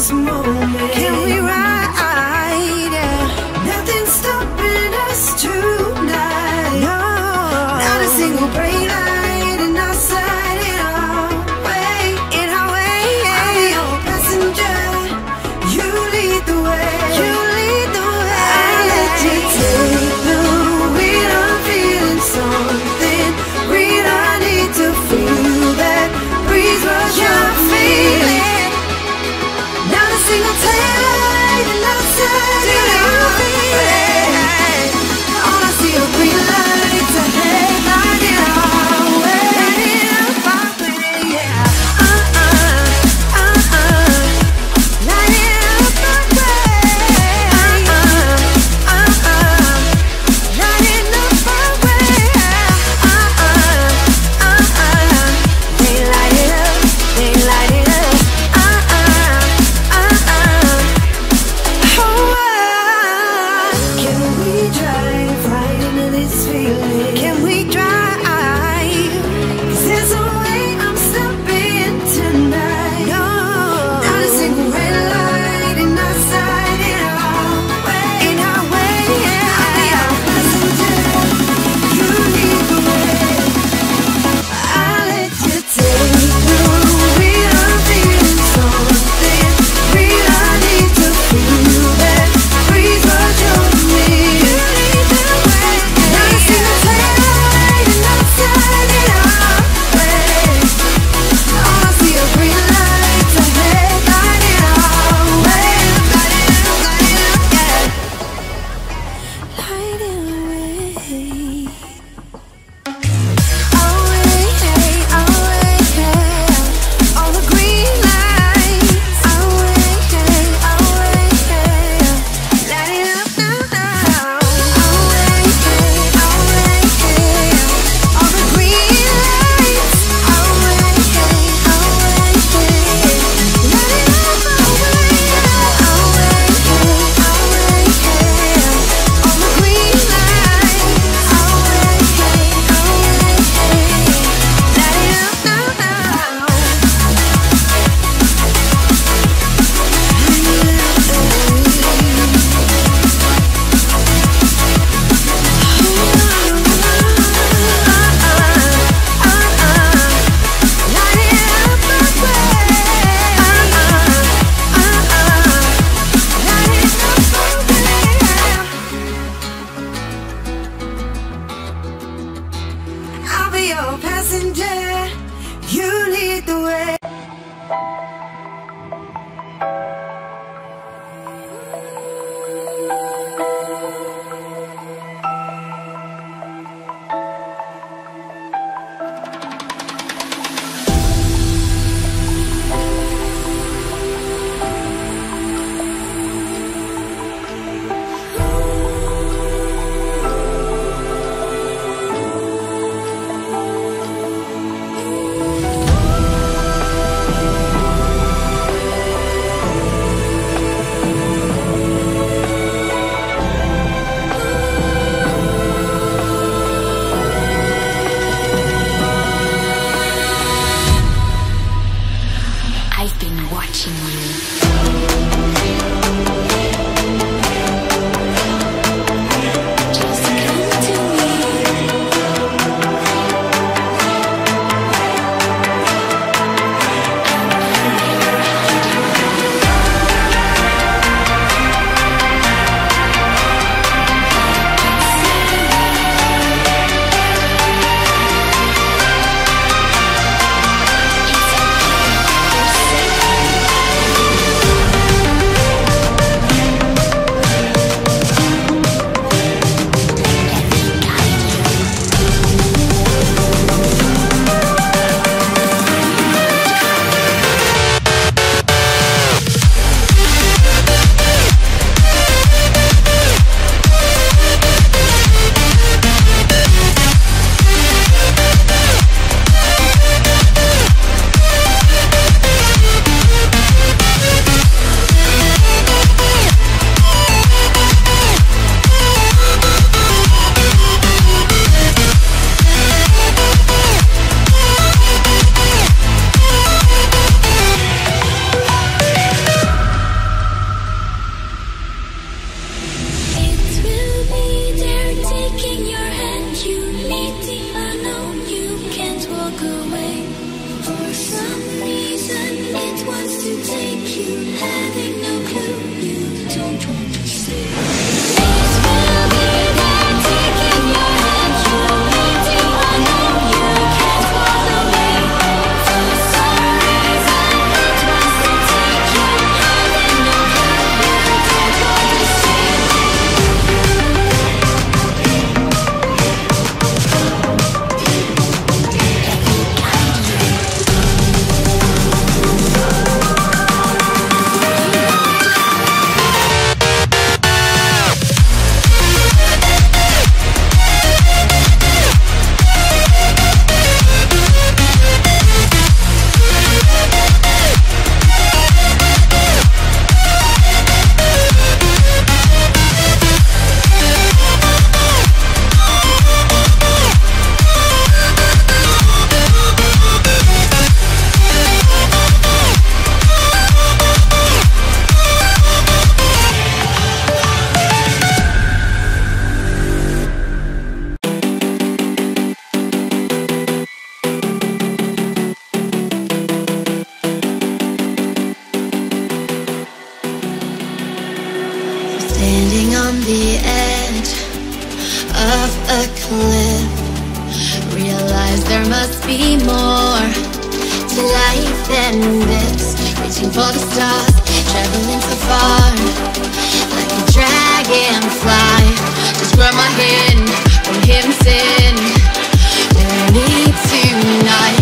this moment. Can we ride? Yeah. Nothing's stopping us tonight. No, not a single brake light in our sight. In our way, in our way. I'll be your passenger. You lead the way. You lead the way. I'll let you take the wheel. I'm feeling something real. I need to feel that breeze rush your feeling. Not a single taillight in our sight. Do you feel it? All I see are green lights ahead. Light it our way. Light it up our way, yeah. Light it up our way. Light it up our way. They light it up, they light it up. Can we drive right into this feeling? Can we drive? 'Cause there's a way I'm stepping tonight. No, not a single red light in our sight. In our way, in our way, yeah. I'll be our passenger. You lead the way. I'll let you take the wheel. I'm feeling something real. I need to feel that breeze rush over me. You lead the way. Not a single taillight in our sight. In our way, all I see are green lights ahead. Light it our way. Light it up, yeah. Light it away. All the green lights. Light it up now. All the green lights. I'll be your passenger. You lead the way. of a cliff. Realize there must be more to life than this. Reaching for the stars, traveling so far, like a dragonfly. Just grab my hand from heaven sent. We're need tonight.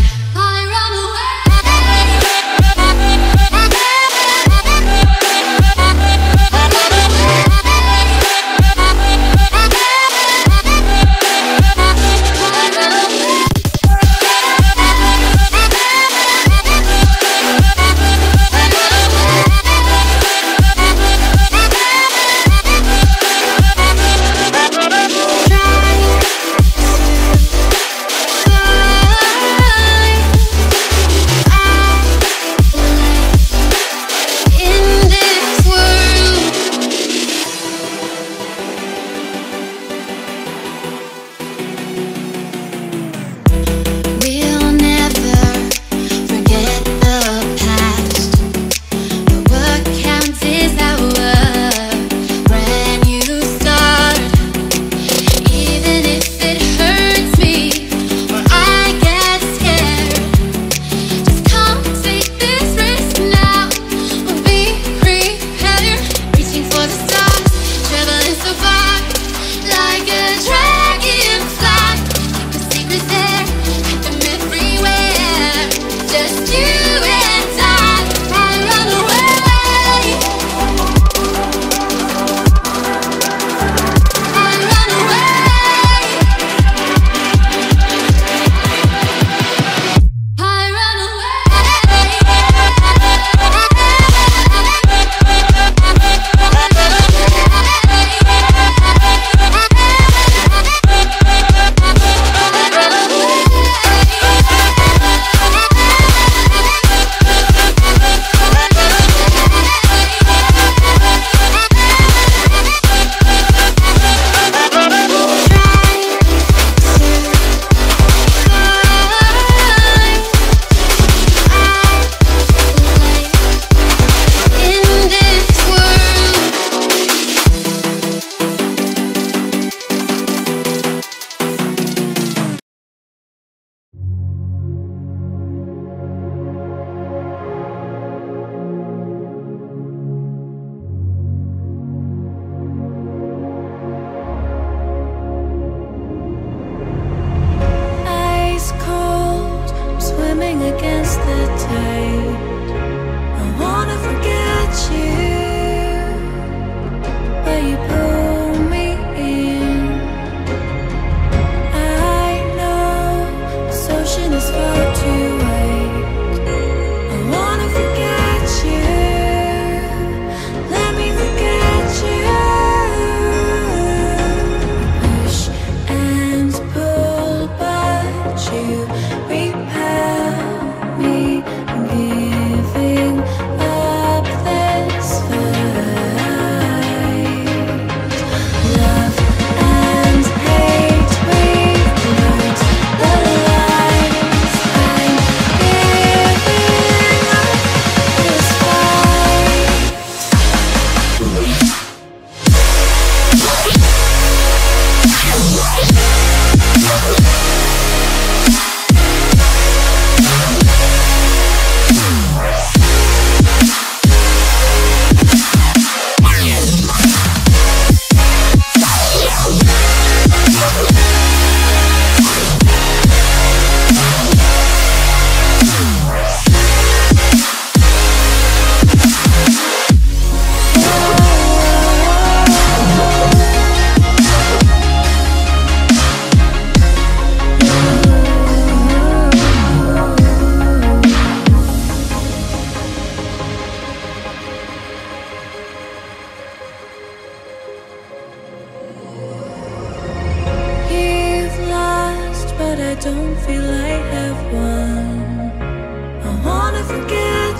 don't feel I have one. I wanna forget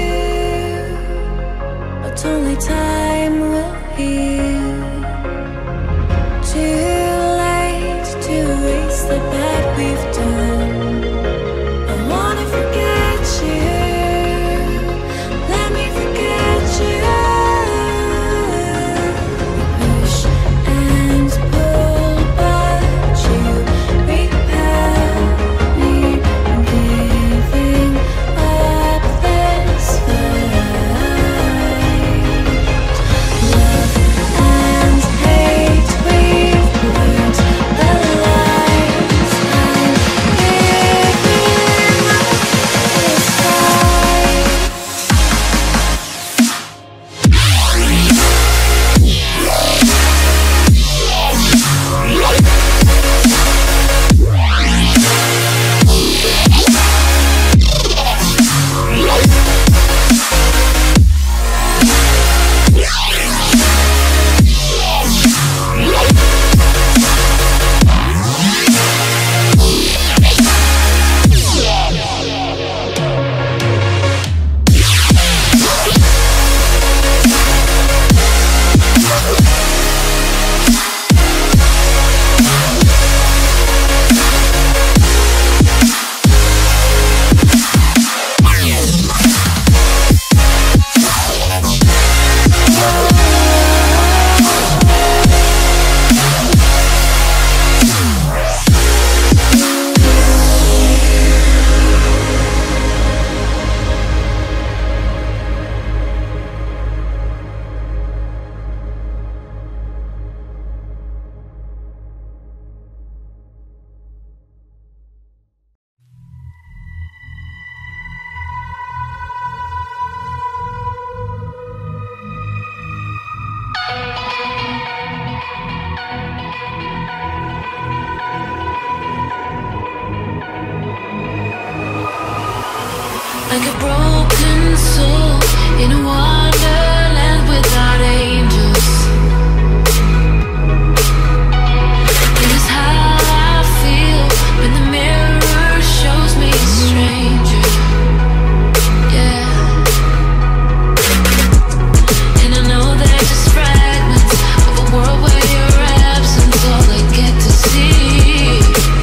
you, but only time will heal. Too late to erase the bad we've done. I wanna forget you, let me forget you. Push and pull, like a broken soul in a wonderland without angels. It is how I feel when the mirror shows me a stranger. Yeah. And I know they're just fragments of a world where your absence all I get to see.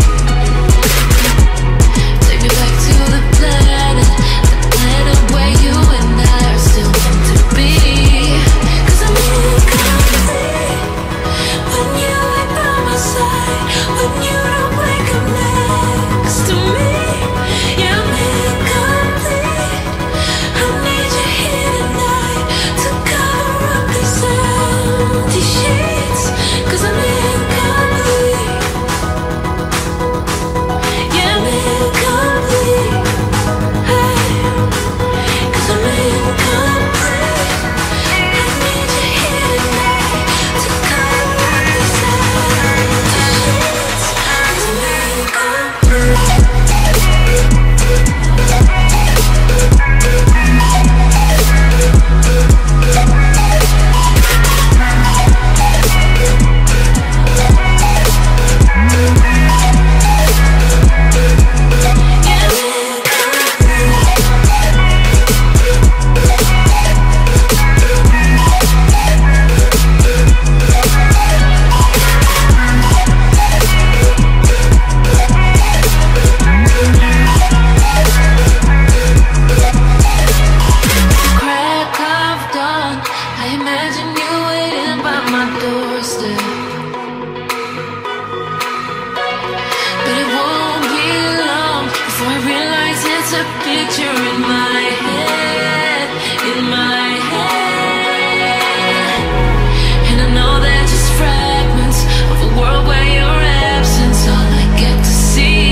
Take me back to the planet where you and I are still meant to be. 'Cause I'm incomplete when you ain't by my side, when you don't wake up next to me. Yeah, I'm incomplete. I need you here tonight to cover up these empty sheets. 'Cause I'm incomplete. Yeah, I'm incomplete. Hey. 'Cause I'm incomplete. I need you here tonight to cover up these empty sheets. 'Cause I'm incomplete. Crack of dawn, I imagine you waiting by my doorstep. But it won't be long before I realize it's a picture in my head, in my head. And I know they're just fragments of a world where your absence all I get to see.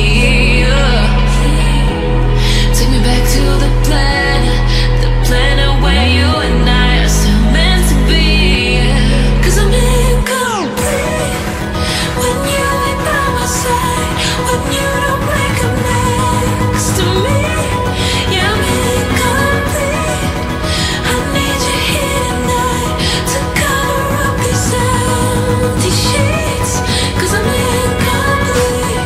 Take me back to the planet where you and I are still meant to be. 'Cause I'm incomplete when you ain't by my side, when you don't wake up next to me. Yeah, I'm incomplete. I need you here tonight to cover up these empty sheets. 'Cause I'm incomplete.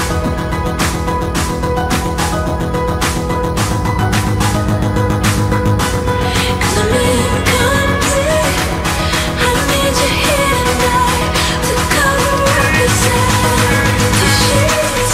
'Cause I'm incomplete. I need you here tonight to cover up these empty sheets.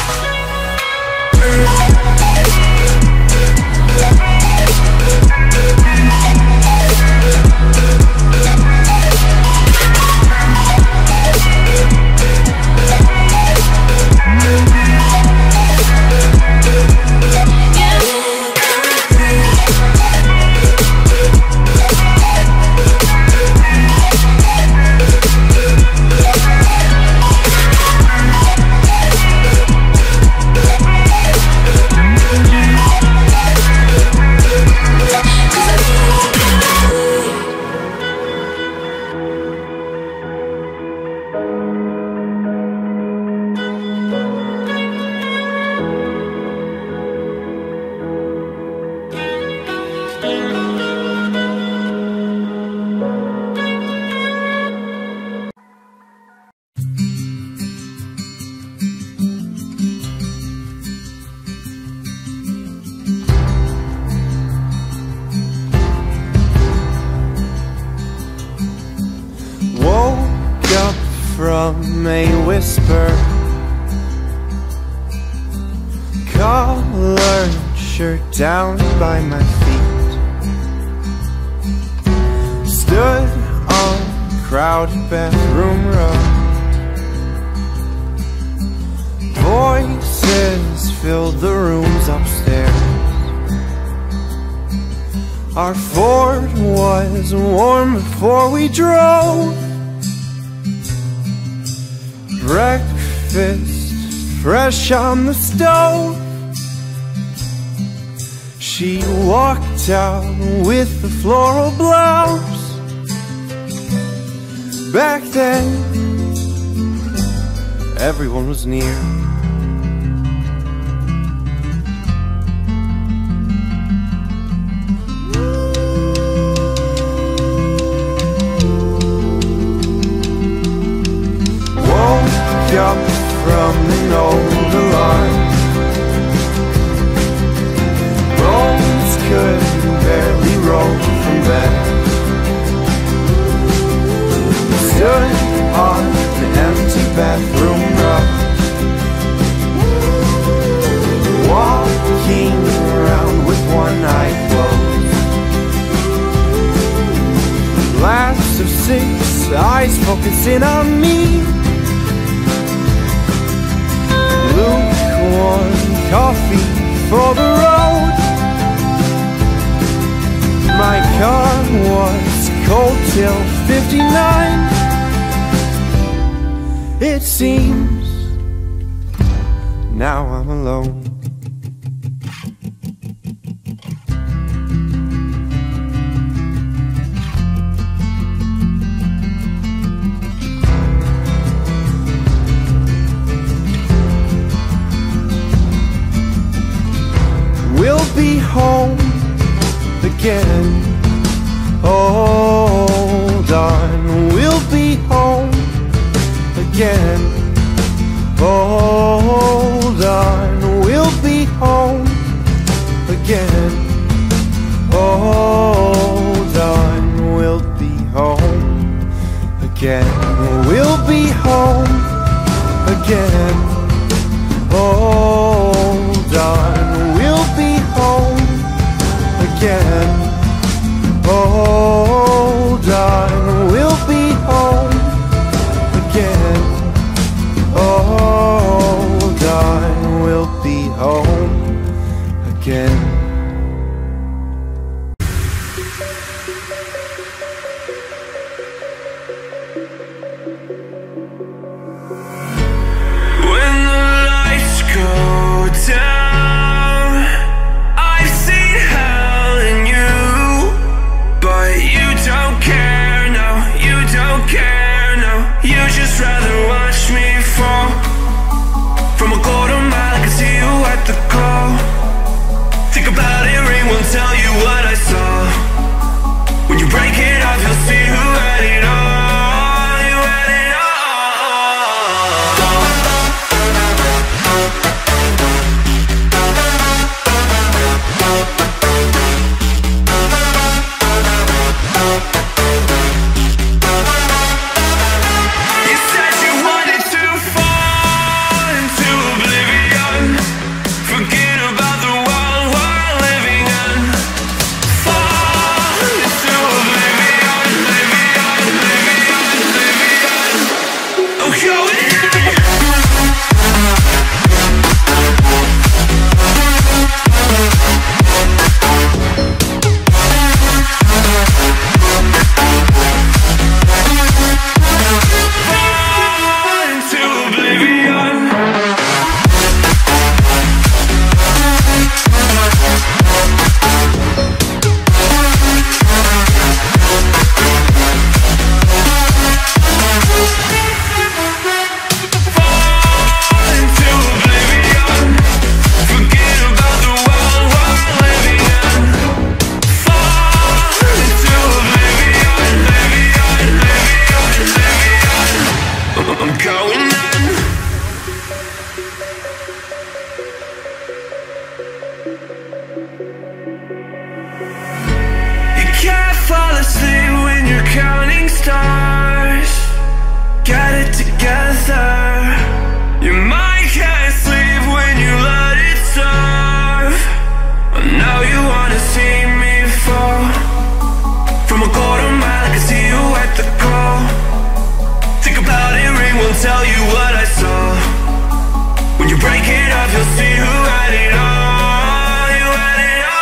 Woke up from a whisper, collared shirt down by my feet, stood on crowded bathroom row. Voices filled the rooms upstairs. Our Ford was warm before we drove. Breakfast fresh on the stove. She walked out with the floral blouse. Back then, everyone was near. up from an old alarm. Bones could barely roll from bed. Stood on an empty bathroom rug, walking around with one eye closed. Last of 6 eyes focusing on me. Lukewarm coffee for the road. My car was cold till 59. It seems now I'm alone. We'll be home again. Hold on, we'll be home again. Hold on, we'll be home again. Hold on, we'll be home again. We'll be home again. Hold on, we'll be home again. Hold on, we'll be home again. Hold on, we'll be home again. When the lights go down, I've seen hell in you, but you don't care, no, you don't care, no. You just rather watch me fall from a quarter mile. I can see you at the call. Think about it, ring won't tell you what I saw. When you break it off, you'll see who had it all. You had it all. You said you wanted to fall into oblivion, forget about the world we're living in. Fall into oblivion, oblivion, oblivion, oblivion. I'm going in. Fall into oblivion. Fall into oblivion. Forget about the world we're living in. Fall into oblivion, oblivion, oblivion, oblivion. I'm going in. You can't fall asleep when you're counting stars. Get it together. Your mind can't sleep when you let it serve. I know you wanna see me fall from a quarter mile. I can see you at the call. Think about it, ring won't tell you what I saw. When you break it off, you'll see who had it all. You had it all.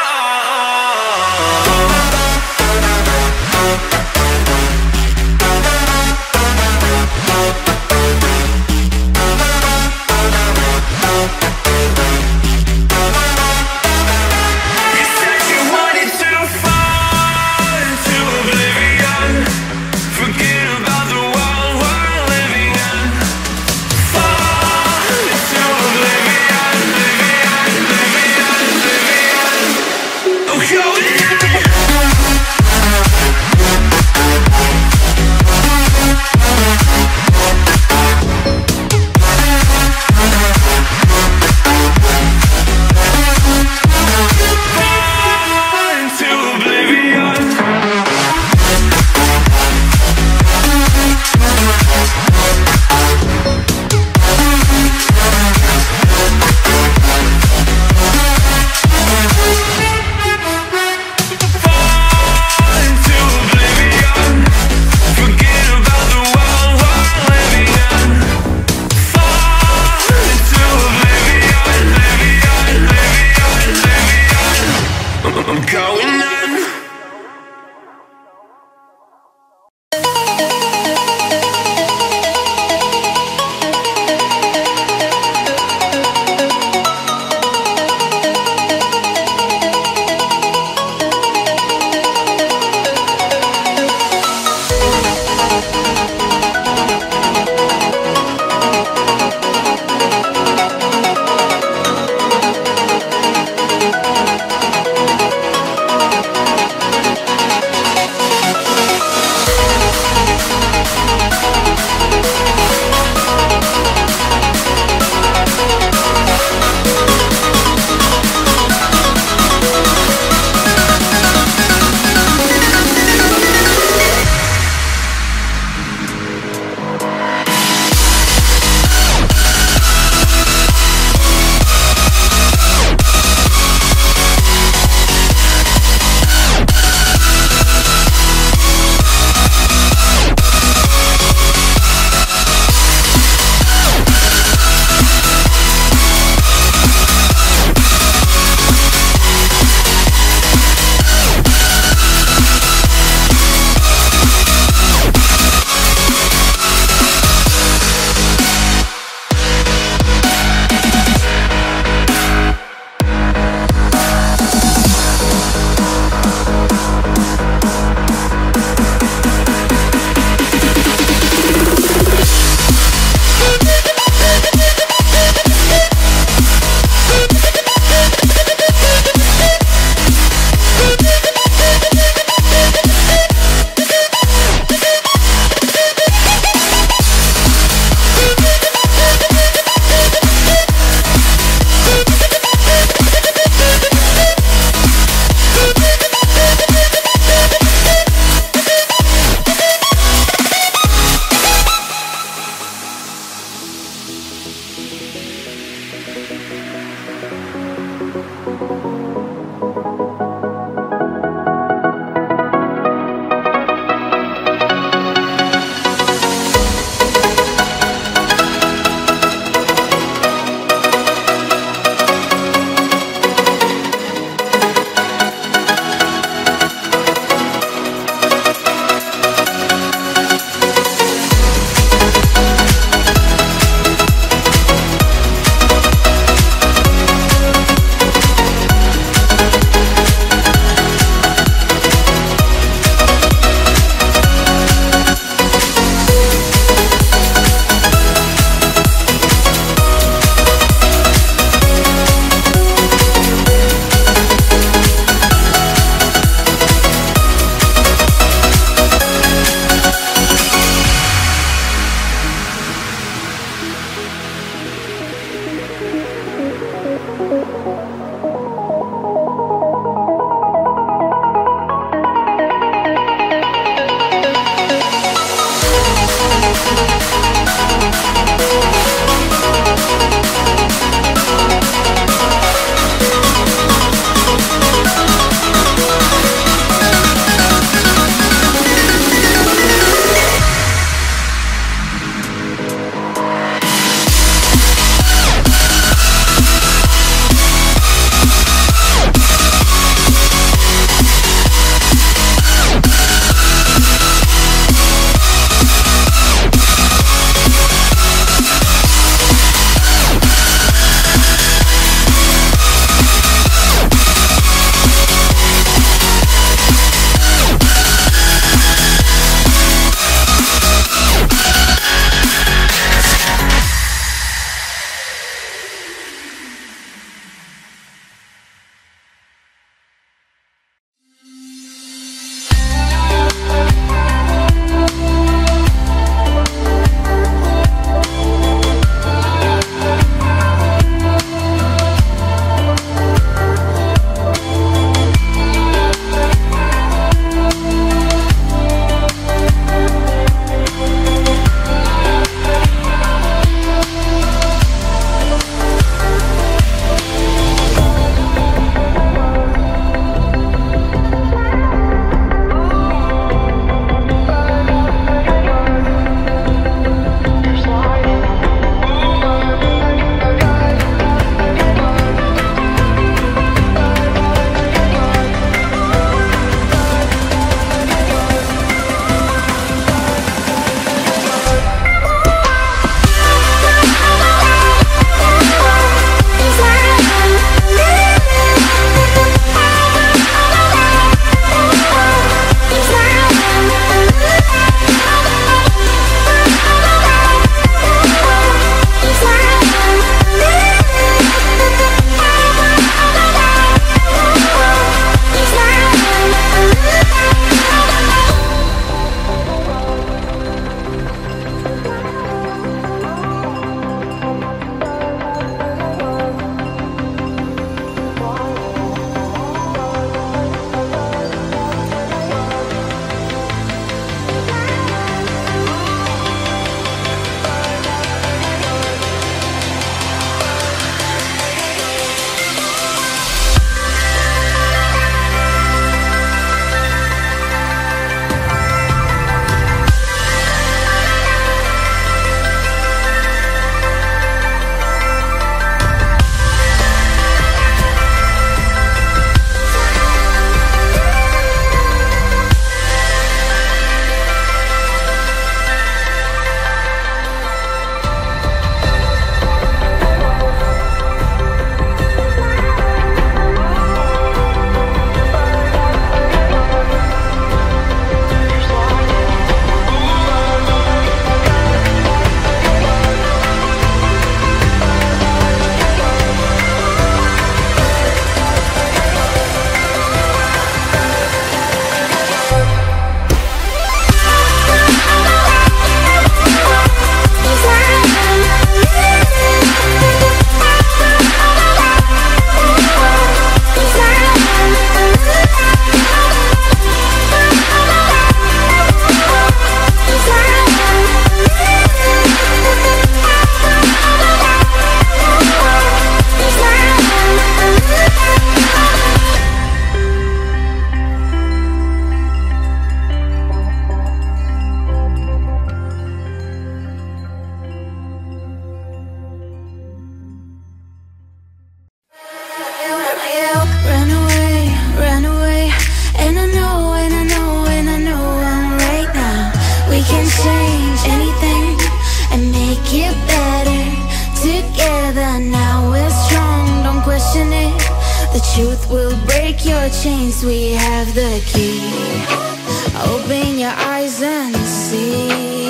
truth will break your chains. We have the key. Open your eyes and see.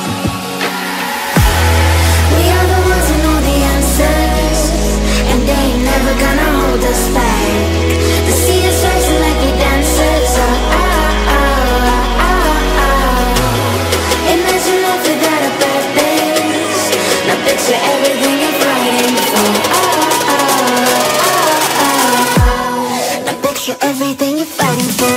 We are the ones who know the answers, and they ain't never gonna hold us back. The sea is rising like we dancers. Imagine life without a purpose. Now picture everything you're fighting for. Now picture everything you're fighting for.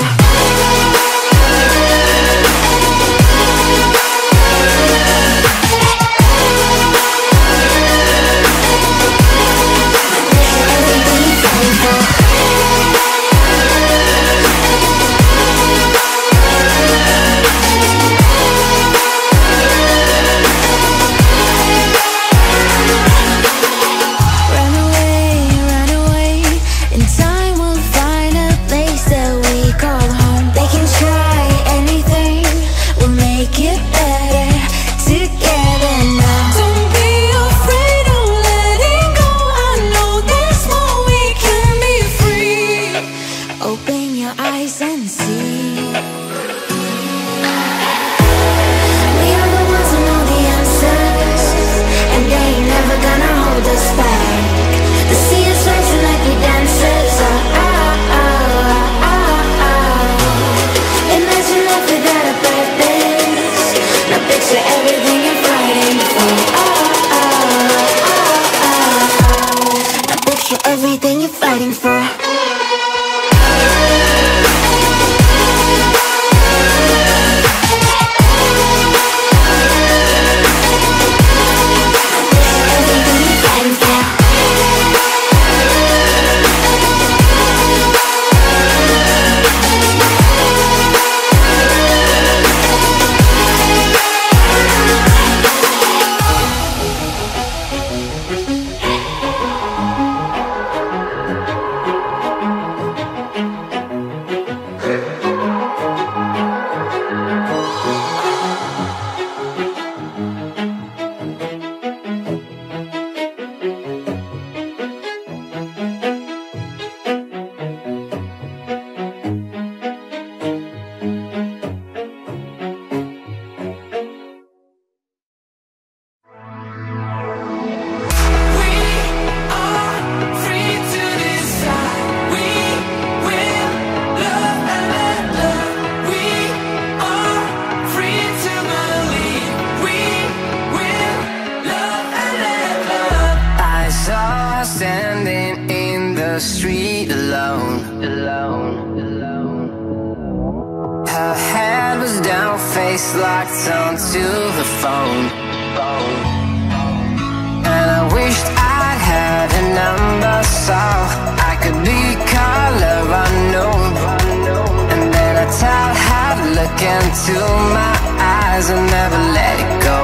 Everything you're fighting for. Street alone. Her head was down, face locked onto her phone. And I wished I'd had a number so I could be color unknown. And then I tell her to look into my eyes and never let it go.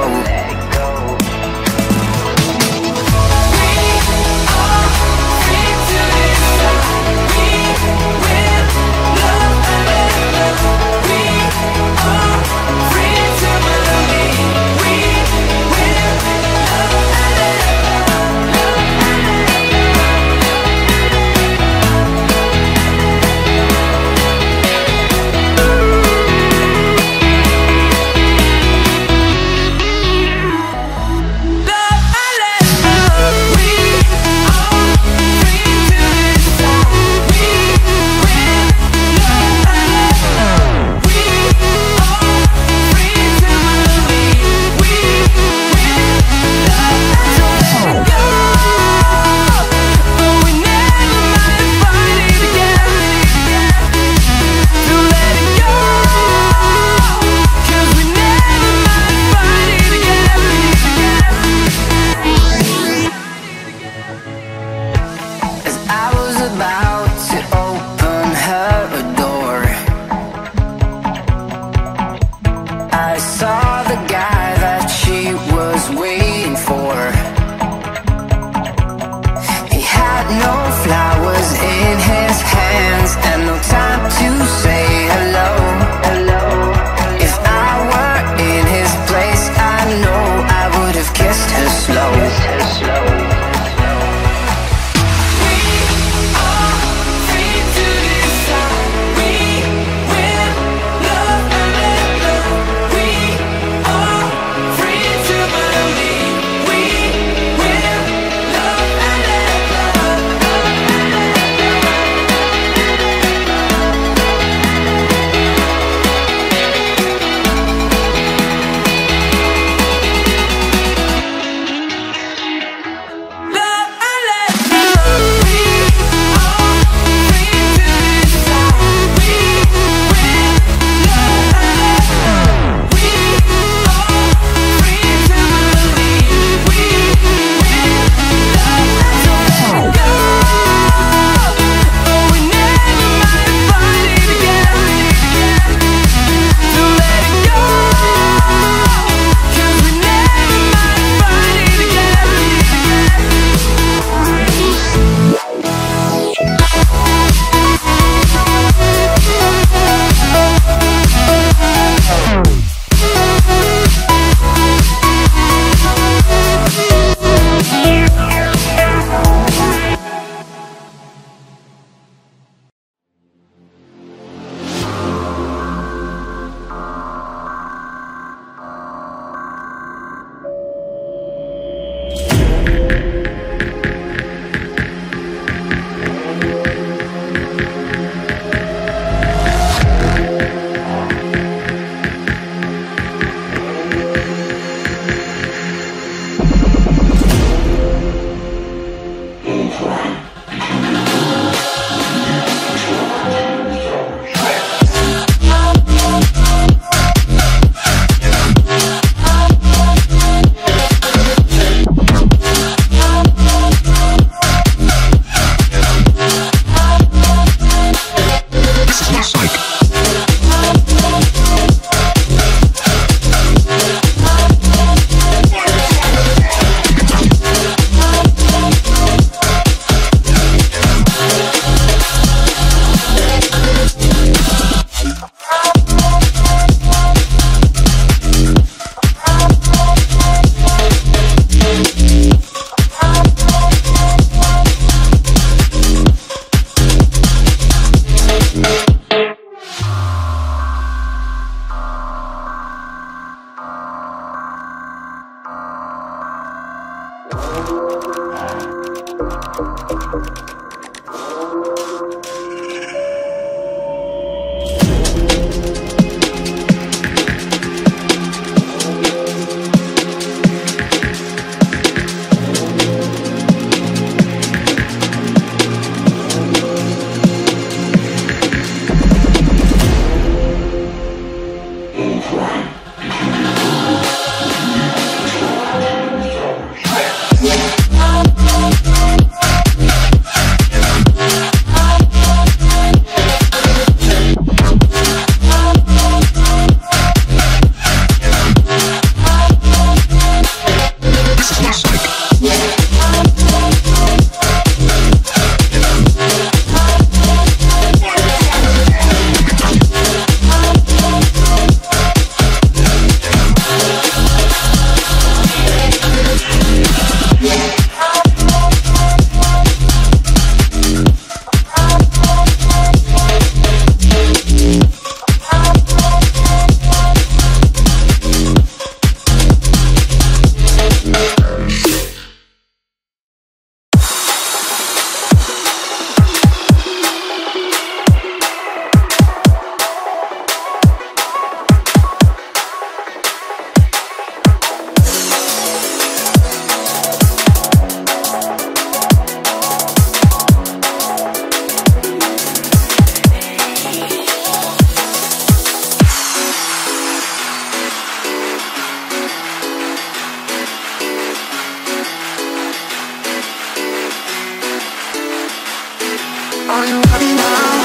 Are you happy now?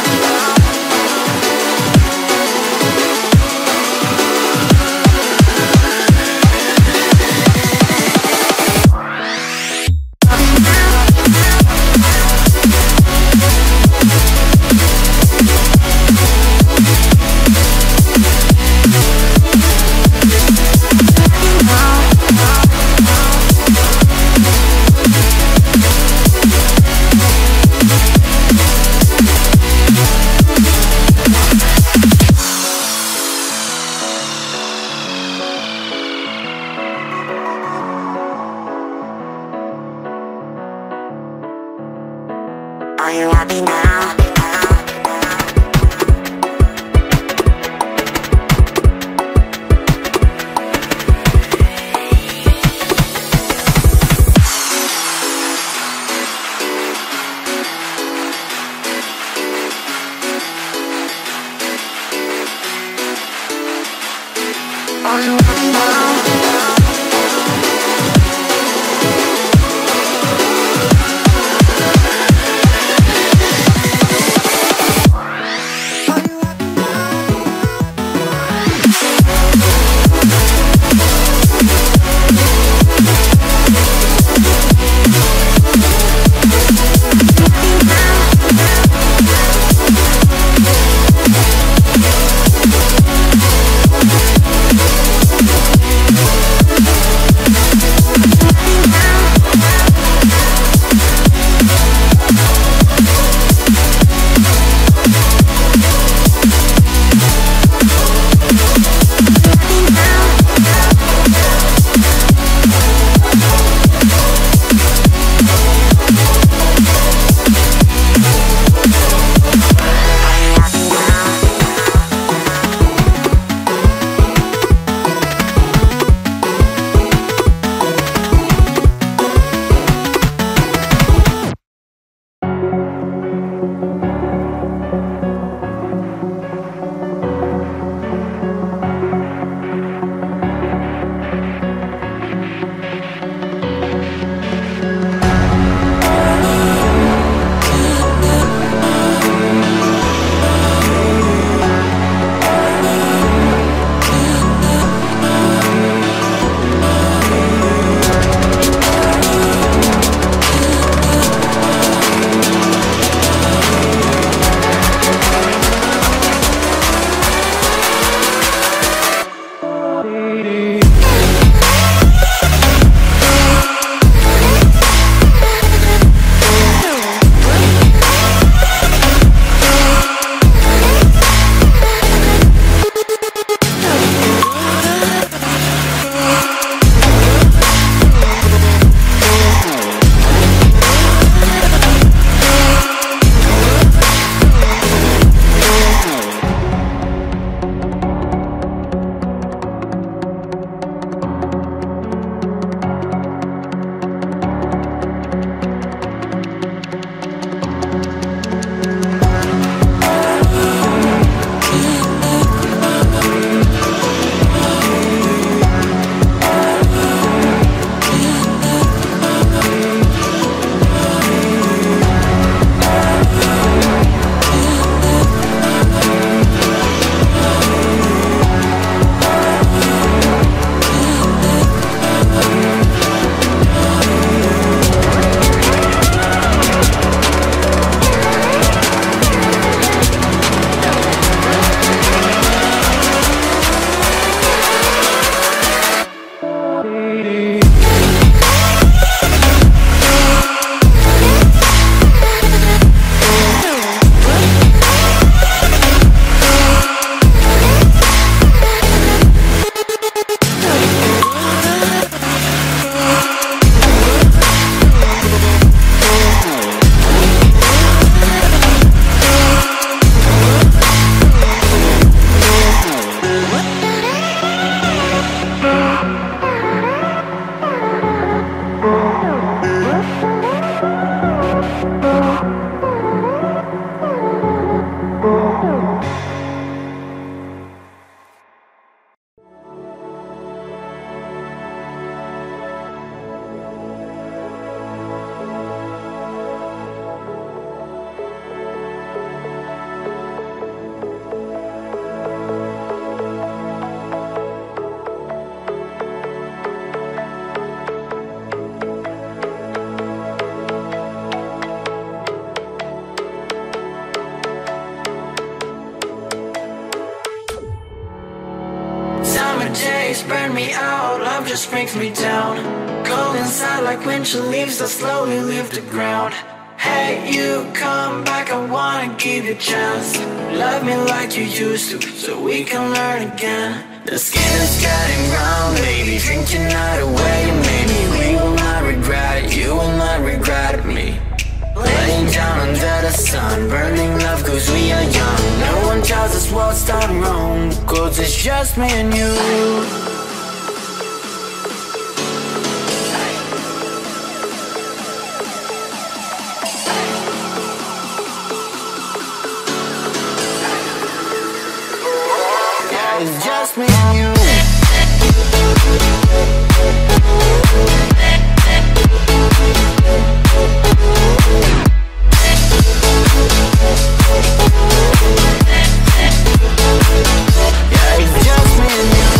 Are you happy now? Are you happy now? just brings me down. Cold inside like winter leaves that slowly leave the ground. Hey, you come back, I wanna give you a chance. Love me like you used to, so we can learn again. The skin is getting round, baby, drink your night away. Maybe we will not regret it, you will not regret me. Laying down under the sun, burning love cause we are young. No one tells us what's done wrong, cause it's just me and you. It's just me and you. Yeah, it's just me and you.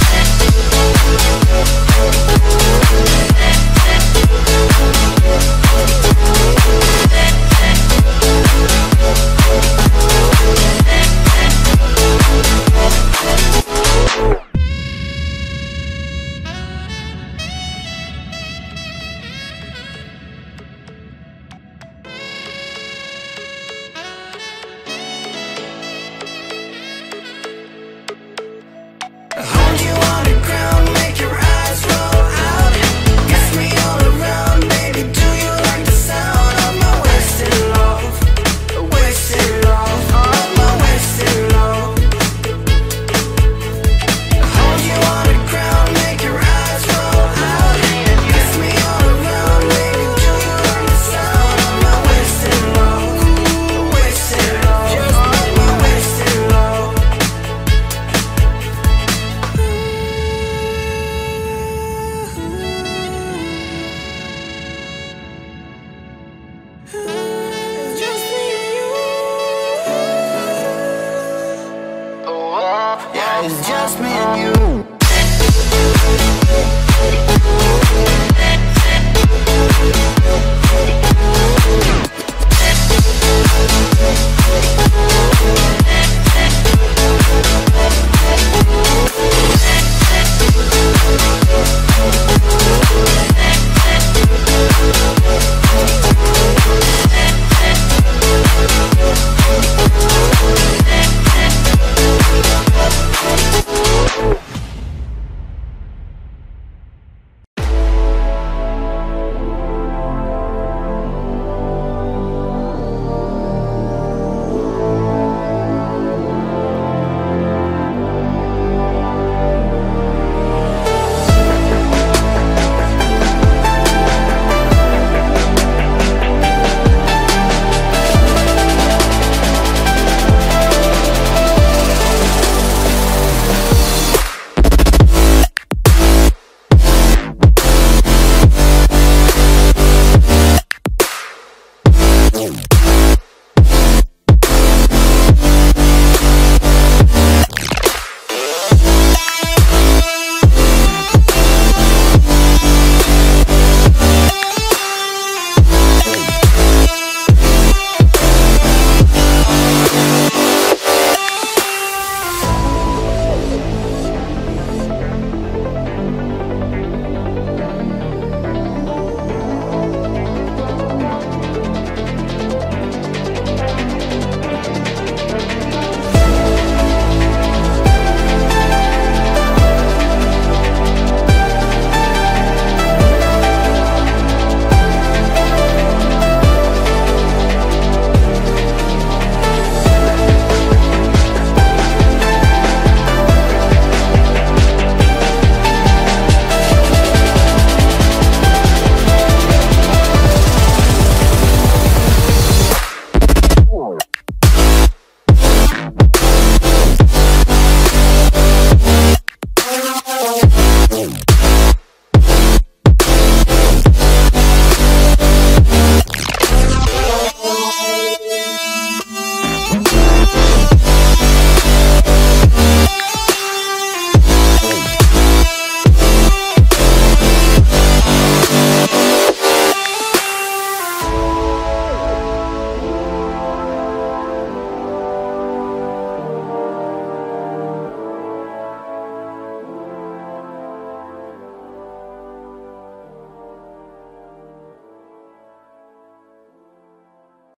Hold you on the ground, make your eyes roll out. Kiss me all around, baby, do you like the sound of my wasted love? Wasted love, of my wasted love. Hold you on the ground, make your eyes roll out. Kiss me all around, baby, do you like the sound of my wasted love? Wasted love, just of my wasted love. It's just me and you. Yeah, it's just me and you.